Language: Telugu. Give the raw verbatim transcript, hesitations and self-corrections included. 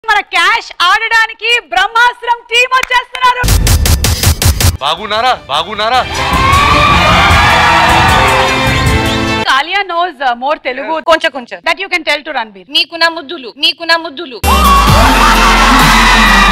మన క్యాష్ ఆడడానికి బ్రహ్మాస్త్రం టీం వచ్చేస్తున్నారు. బాగున్నారా బాగున్నారా? Alia knows uh, more Telugu. Koncha koncha. That you can tell to Ranbir. Meeku na muddulu. Meeku na muddulu.